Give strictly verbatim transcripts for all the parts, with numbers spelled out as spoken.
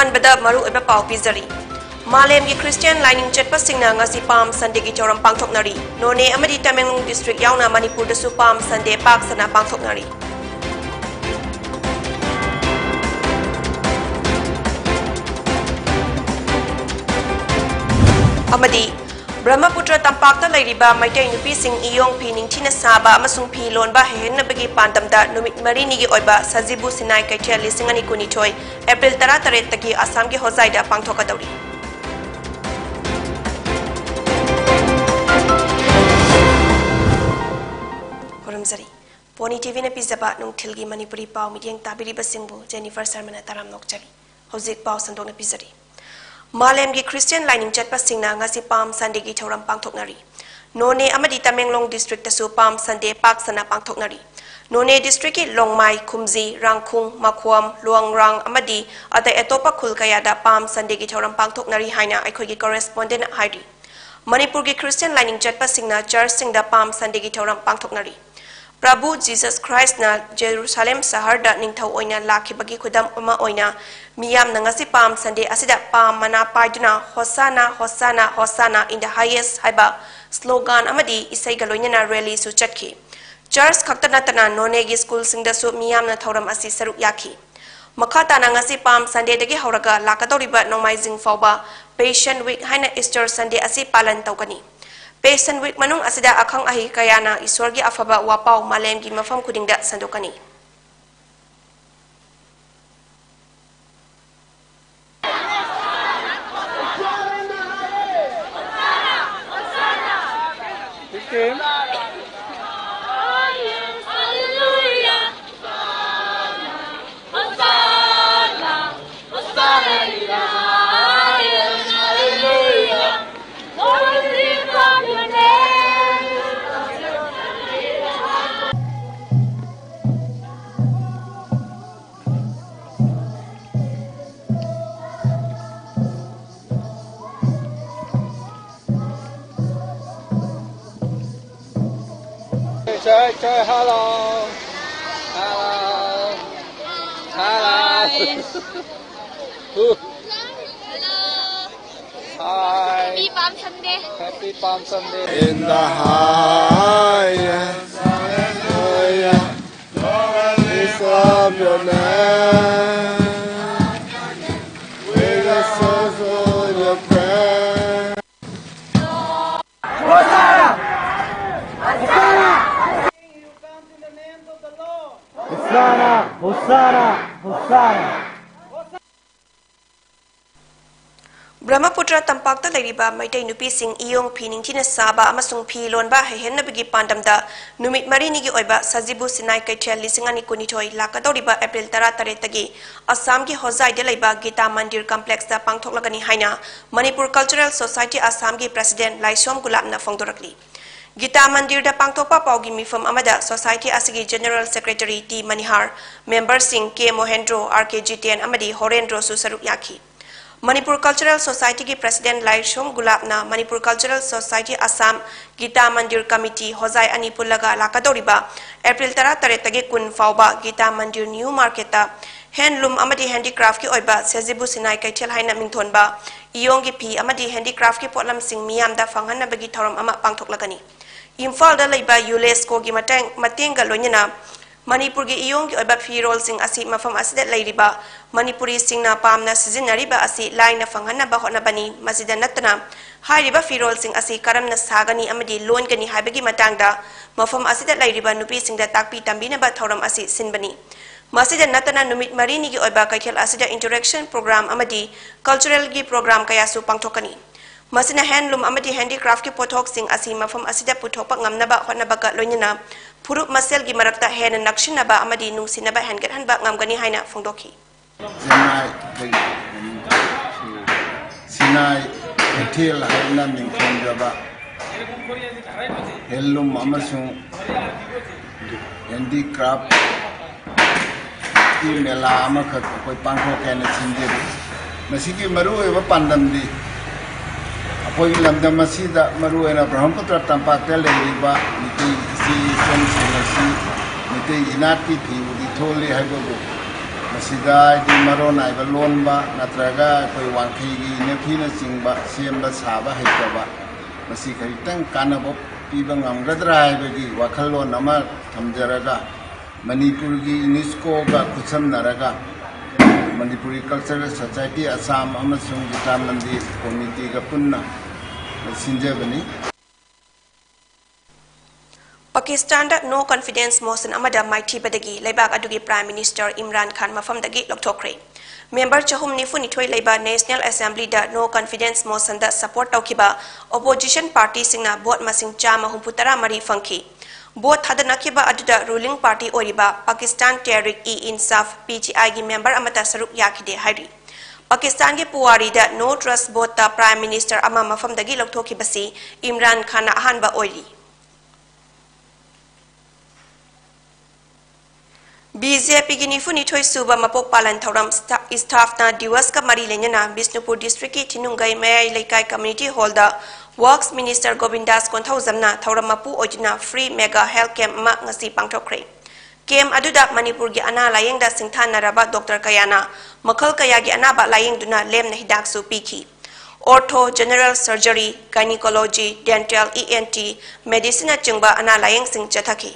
अहनबदा मरु ओइबा पाव पिजरी मालेम की क्रिश्चियन लाइनिंग चटपसिंगना ngasi Palm Sunday की चौरम पांगथोकनरी नोने अमदी तमेंगलोंग डिस्ट्रिक्ट यावना मणिपुर दसु Palm Sunday पाक सना पांगथोकनरी अमदी ब्रह्मपुत्र तंपाक्ता लैरिबा मैतै नुपीसिंग इयोंग फी निंगथिना साबा अमसुंग फी लोनबा हेहनबगी पांदमदा नुमित मरीनिगी ओइबा सजिबु सिनाई कैथेल लिसिंग अनि कुनिथोय एप्रिल तरातरेत तगी आसाम की होजाइदा पांगथोकदौरी होरमजरी पोनी टीवी ने पिजबा नुंगथिलगी मणिपुरी पाव मिडियंग ताबिरिबा सिंगबु जेनिफर शर्मा तराम नोकचरी हौजिक पाव संदोना पिजरी मालेम की क्रिश्चियन लाइनिंग चटपसिंगना ngasi Palm Sunday की थौरम पांगथोकनरी नोने अमदी तमेंगलोंग डिस्ट्रिक्ट तसु Palm Sunday पाक सना पांगथोकनरी नोने डिस्ट्रिक्ट की लोंगमाई खुमजी रांगखुंग मखोम लोंगरांग अमदी अतै अतोपा खुल कयादा Palm Sunday की थौरम पांगथोकनरी हाइना अखोगी कॉरेस्पोंडेंट हाइडी मणिपुर की क्रिश्चियन लाइनिंग चटपसिंगना चर्च सिंगदा Palm Sunday की थौरम पांगथोकनरी प्रभु जीसस क्राइस्ट ना जेरूसलेम शहर दा निंगथौ ओइना लाखिबगी खुदम अमा ओइना मियाम नंगसी Palm Sunday असिदा पाम मना पाइदुना hosanna hosanna hosanna in the highest हाइबा स्लोगन अमदी इसै गलोइना रैली सु चटखी चर्च खक्ता नतना नोनेगी स्कूल सिंगदसु मियाम ना थौरम असि सरुक याखी मखाता नंगसी Palm Sunday दगी हौरगा लाकदौरिबा नोमाइजिंग फाउबा पेशन वीक हाइना ईस्टर संडे असि पालन तौगनी पेशन वीक मनुंग असिदा अखंग अहि कयाना ईश्वर की अफबा वापाव मालेम की मफम खुदिंगदा संदोकनी Chơi chơi hello hello hello hello hi Happy Palm Sunday Happy Palm Sunday in the highest hallelujah Lord is of your name with the souls of your prayer Hosanna Hosanna Hosanna, Hosanna, Hosanna. Brahmaputra तंपाक्ता लैरिबा Meitei नुपीसिंग इयोंग फी निंगथिना साबा अमसुंग फी लोनबा हेहनबगी पांदमदा नुमित मरीनिगी ओइबा सजिबु सिनाई कैथेल लिसिंग अनि कुनिथोय लाकदौरिबा April तरातरेत तगी Assam की होजाइदा लैबा Gita Mandir complex दा पांगथोकलगनी हाइना Manipur cultural society Assam की president Laisom गुलाबना फोंदोरकली गीता मंदिर दा पांगथोकपा पावगी मिफम अमदा सोसाइटी असगी general secretary T Manihar member Singh K Mohendro R K Jiten अमदी होरेंद्रो सु सरुक याखी मणिपुर कल्चरल सोसाइटी की प्रेसिडेंट लाइसोम गुलाबना Manipur cultural society Assam Gita Mandir committee होजाई अनि पुल्लगा लाकदौरिबा एप्रिल तरातरेत तगे कुन फावबा गीता मंदिर न्यू मार्केटा हैंडलूम अमदी हैंडीक्राफ्ट की ओइबा सेजिबु सिनाई कैथेल हाइना मिंगथोनबा इयोंगी फी अमदी हैंडीक्राफ्ट की पोटलम सिंग मियामदा फंगहनबगी थौरम अमा पांगथोकलगनी इम्फाल दा लैबा यूनेस्को की मटेंग मतेंगा लोइना मणिपुर की इयोंग की ओइबा फिरोल सिंग असि मफम असिदा लैरिबा मणिपुरी सिंगना पामना सिजिनरिबा असि लाइना फंगहनबा होनबनी मसिदा नतना हाइरिबा फिरोल सिंग असि करमना सागनी अमदी लोनगनी हाइबगी मतांगदा मफम असिदा लैरिबा नुपी सिंगदा ताकपी तंबिनबा थौरम असि सिनबनी मसिदा नतना नुमित मरीनी की ओइबा कैथेल असिदा इंटरेक्शन प्रोग्राम अमदी कल्चरल की प्रोग्राम कयासु पांगथोकनी मसिना हैंडलूम अमदी हैंडीक्राफ्ट की पोथोक सिंग असि मफम असिदा पुथोकपा ngamnaba hotnabaka loinina फुरुप मसेल की मरक्ता हेन नक्शिनबा अमदी नुसिनबा हेनगतहनबा ngamgani haina फोंदोखी सिनाई कैथेल हाइना मिंथोनजबा हैंडलूम अमसुं हैंडीक्राफ्ट की मेला अमखक कोई पांगथोकेना सिंजेरि मसिगी मरुओइबा पांदमदी अखोई लमदम मसीदा मरुओइना ब्रह्मपुत्र तंपाक्ता लेरिबा मितै सी सोमसिंगसी मितै इनाती फी उदी थोले हाइबगु masida di marona iba lonba natraga koi wangkhigi nephina chingba semba saba haitaba masi karitang kanabo piba ngamgadra ibagi wakhalon ama thamjaraga Manipur gi UNESCO ga khutsamnaraga Manipuri Cultural Society Assam amasung Gita Mandir Committee ga punna sinjabani Pakistan da no confidence motion amada mighty badagi laibak adugi Prime Minister Imran Khan mafam dagi lokthokre member chahum nifu nithoi laiba National Assembly da no confidence motion da support taukiba opposition party singna vote masing chama humputara mari fangki vote hadanakiba aduda ruling party oriba Pakistan Tehreek-e-Insaf P T I gi member amata saruk yakide hairi Pakistan gi puwari da no trust vote ta Prime Minister ama mafam dagi lokthokibasi Imran Khan na ahanba oili B J P gi nifu nithoi suba mapok palan thoram staff na diwas ka mari lenyana Bisnupur district ki Thinungai Mayai Laikai community hall da Works Minister Govindas Konthau zamna thoram mapu ojina free mega health camp ma ngasi pangthokre camp aduda Manipur gi ana layeng da singthan naraba Doctor Kayana makhal kaya gi anaba layeng duna lem na hidak su piki ortho general surgery gynecology dental E N T medicine chungba ana layeng sing chathaki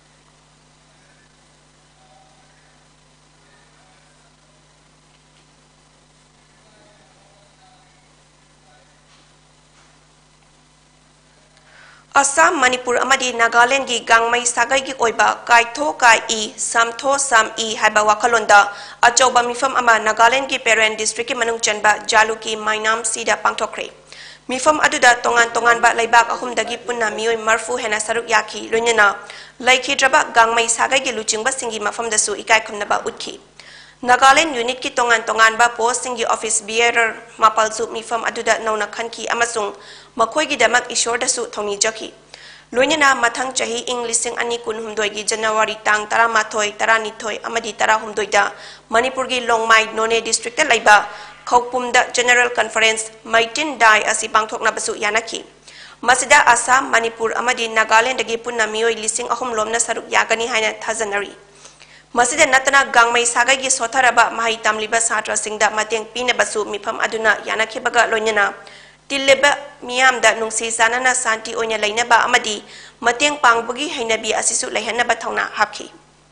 Assam, Manipur, amadi Nagaland gi gangmai sagai gi oiba kaitho kai i samtho sam i haiba wakalonda achauba mifam ama Nagaland gi parent district ki manung chanba Jaluki Mainam sida pangthokre mifam aduda tongan tongan ba laibak ahum dagi punna mioi marfu hena saruk yaki loinena laiki draba gangmai sagai gi luchingba singi mafam dasu ikai khumna ba utki Nagaland unit ki tongan tongan ba post singi office bearer mapalsu mifam aduda nauna khanki amasung makhoi gi damak ishor dasu thongni jaki loinena mathang chahi Englishing ani kun humdoi gi January tang taramathoi taranithoi amadi tarahumdoi da Manipur gi Longmai None district ta laiba Khawpum da General Conference Maitin Dai asi pangthokna basu yanaki masida Assam Manipur amadi Nagaland gi punna mioi lising ahum lomna saruk yagani haina thajanari masida natana gangmai sagai gi sotharaba mahai tamliba satra singda mateng pina basu mifam aduna yanaki baga loinena Tilleba miyam da nungsi sanana santi onya lainaba amadi mateng pangbugi hainabi asisu laihanaba thongna hapki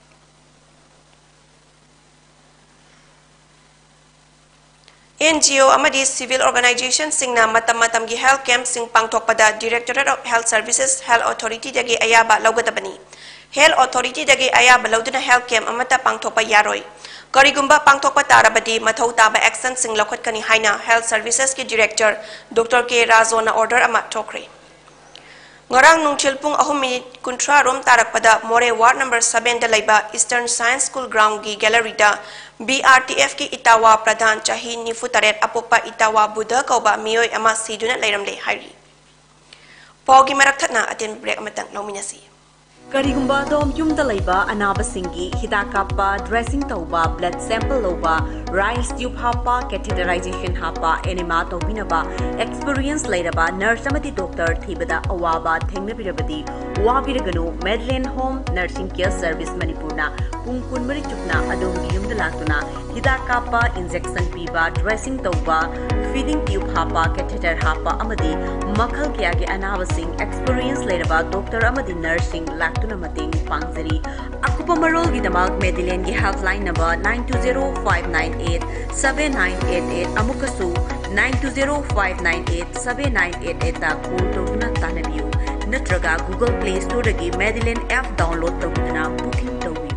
N G O amadi civil organization singna matam matam gi health camp sing pangthokpada Directorate of Health Services Health Authority dagi ayaba laugadabani Health Authority dagi ayaba lauduna health camp amata pangthokpa yaroi Karigumba pangthokpa tarabadi mathau taba action sing lokhatkani haina Health Services ki Director Doctor K Razona order ama thokre Ngarang nungthil pung ahum minute kuntra rom tarakpada More Ward number seven da laiba Eastern Science School ground gi gallery da B R T F ki Itawa Pradhan chahi nifu taret apokpa Itawa Buddha kauba mioi ama siduna lairamle hairi Pogi marak thatna aten break amatang lauminasi Karigumba dom yumda laiba anaba singi hidakapa dressing tauba blood sample loba rice tube hapa catheterization hapa enema tobinaba experience lairaba nurse amati doctor thibada awaba thengnabirabadi wabiraganu Medland Home Nursing Care Service Manipurna pungkun mari chukna adom yumda latuna hidakapa injection piba dressing tauba feeding tube hapa catheter hapa amadi makhal kya ge anaba sing experience lairaba doctor amadi nursing tuna mating pangzari akupa marol gi damak Medland gi helpline number nine two zero five nine eight seven nine eight eight amukasu nine two zero five nine eight seven nine eight eight ta call tawna tanabiu natraga Google Play Store gi Medland app download tawna booking tawi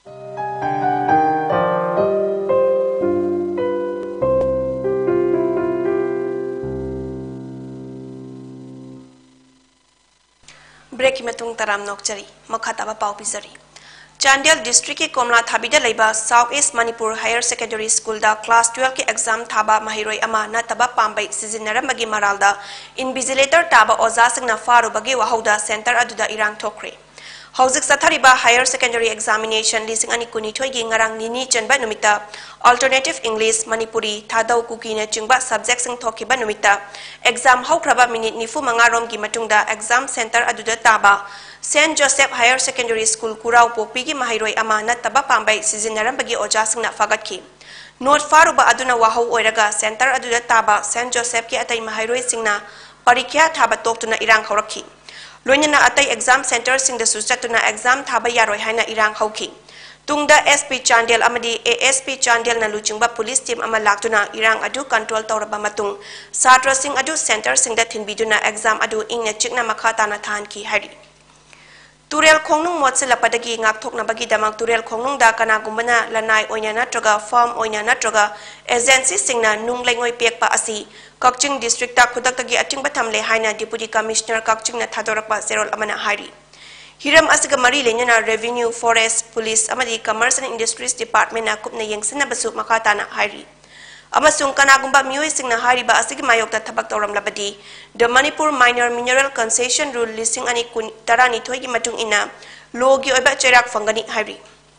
break metung taram nokchari makhataba pau pizari Chandel district ki Komla Thabida laiba South East Manipur Higher Secondary School da class twelve ki exam thaba mahiroi ama na taba pambai sizinnaramagi maralda invigilator taba oza singna faru bagi wahauda center aduda irang thokre Hauzik sathariba higher secondary examination lising ani kuni thoi gi ngarang nini chanba numita alternative English Manipuri thadau kuki na chingba subject sing thokiba numita exam haukraba minute nifu mangarom gi matungda exam center aduda taba Saint Joseph Higher Secondary School kurau pokpi gi mahairoi ama nataba pambai sizinaram bagi oja singna fagatki Note faruba aduna wahau oiraga center aduda taba Saint Joseph ki atai mahairoi singna parikya thaba toktuna irang haurakhi Loinana atai exam center sing the susatuna exam thaba yaroi haina irang hauki tungda S P Chandel amadi A S P Chandel na luchingba police team ama laktuna irang adu control tawraba matung satra sing adu center sing da thinbiduna exam adu ingna chikna makhata na than ki hari Turel Kongnung Motsila Padagi ngak thokna bagi damak Turel Kongnung da kana gumbana lanai oina natraga farm oina natraga agency singna nung lengoi pekpa asi Kakching district ta khudak tagi ating batam le haina deputy commissioner Kakching na thadorakpa serol amana hari Hiram asiga mari lenyana revenue forest police amadi commerce and industries department na kupna yengsina basu makata na hari amasung kana gumba mioi singna hari ba asigi mayok ta thabak tawram labadi the Manipur minor mineral concession rule lising ani kun tarani thoigi matung ina logi oiba cherak fangani hari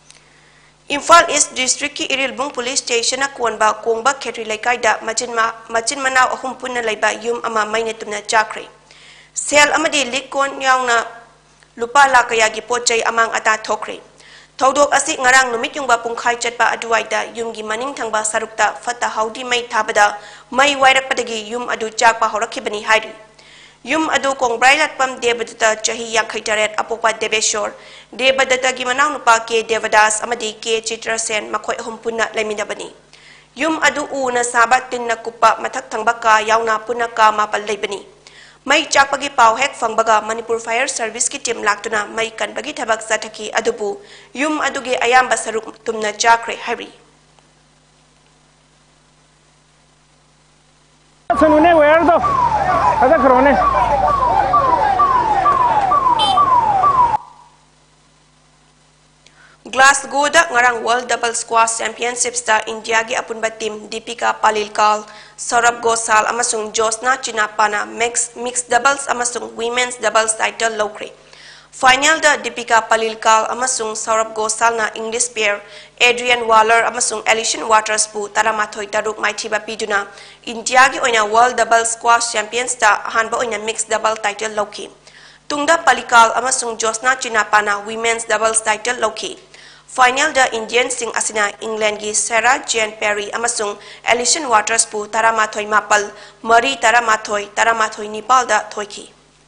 Imphal East District ki Irilbung Police Station na kuanba kongba khetri laikai da machin ma machin manau ahum punna laiba yum ama maine tumna chakre sel amadi likon yaungna lupa lakaya gi pochai amang ata thokre thodok asi ngarang numit yungba pungkhai chatpa aduwaida yum gi maning thangba sarukta fata haudi mai thabada mai wairak padagi yum adu chakpa horakhibani hairi Yum adu kongbrai latpam Devadatta chahi yankhai taret apokpa Deveshwar Devadatta gi manau nupa ke Devadas amadi ke Chitra Sen makhoi ahum punna laiminabani Yum adu u na sabat tin na kupa mathak thangba ka yauna punna ka mapal laibani Mai chakpagi pau hek fangbaga Manipur Fire Service ki team laktuna mai kanbagi thabak sathaki adubu Yum aduge ayamba saruk tumna chakre hari Sunune where do ada krone Glasgow da ngarang World Double Squash Championships da India gi apunba team Deepika Palilkal Saurabh Gosal amasung Josna Chinapana mixed mixed doubles amasung women's doubles title lokre Final da Deepika Palilkal amasung Saurabh Gosal na English pair Adrian Waller amasung Alison Waters bu taramathoi taruk maithiba piduna India gi oina World Double Squash Champions da hanba oina mixed double title loki Tungda Palikal amasung Josna Chinapana women's doubles title loki Final da Indian sing asina England gi Sarah Jane Perry amasung Alison Waters bu taramathoi mapal mari taramathoi taramathoi nipal da thoiki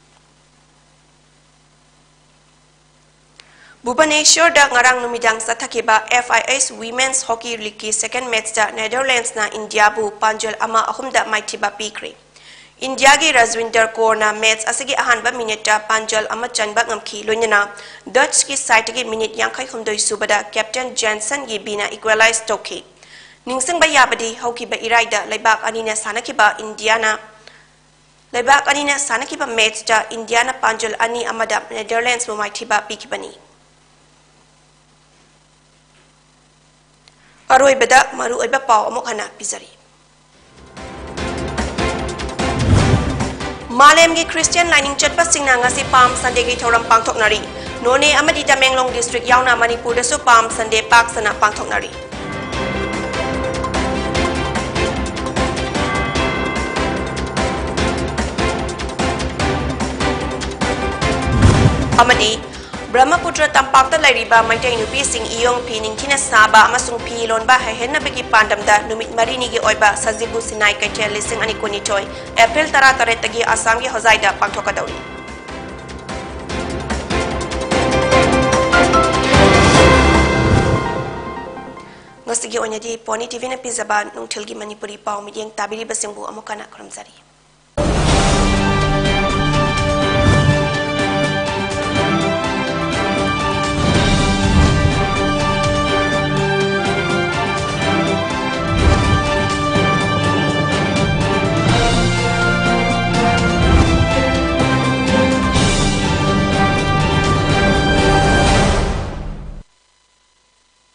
Bhubaneswar da ngarang numidang sathakiba F I S Women's Hockey League ki second match da Netherlands na India bu panjal ama ahum da maithiba pikre India gi Rajwinder Kaur na match asigi ahanba minute da panjal ama chanba ngamki loinana Dutch ki side gi minute yankhai khumdoi subada Captain Jensen gi bina equalize toki Ningsing ba yabadi hoki ba iraida laibak anina sanakiba Indiana laibak anina sanakiba match da Indiana panjal ani amada Netherlands bu maithiba pikibani Aroi beda maru oiba pau amok hana pizari Malem gi Christian lining chatpa singna ngasi Palm Sunday gi thoram pangthoknari none amadi Tamenglong district yauna Manipur da su Palm Sunday park sana pangthoknari Amadi Brahmaputra tampakta lairiba maitai nupi sing iyong pining tina saba amasung pilon ba hehen na bigi pandamda numit marini gi oiba sajibu sinai kaitel lising ani kuni toy April tara tare tagi Assam gi hozaida pangthokadauri Ngasigi onyadi Pony T V na pizaba nung tilgi Manipuri pau midyang tabiri basingbu amokana kramzari